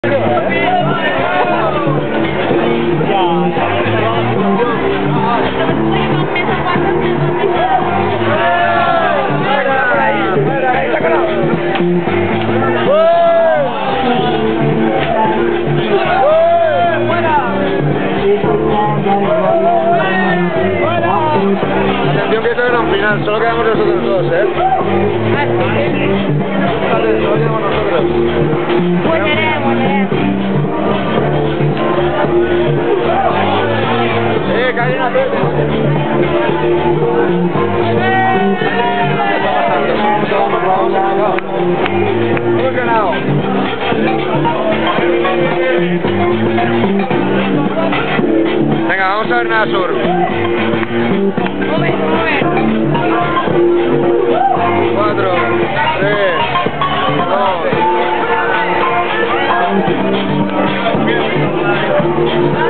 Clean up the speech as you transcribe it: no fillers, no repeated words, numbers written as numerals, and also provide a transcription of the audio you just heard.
Atención que esto es gran final, solo quedamos nosotros dos, ¿eh? Vale, solo quedamos nosotros. Cae en la verde. ¿Qué está pasando? Hemos ganado. Venga, vamos a ver nada sur. Un momento. 4, 3, 2.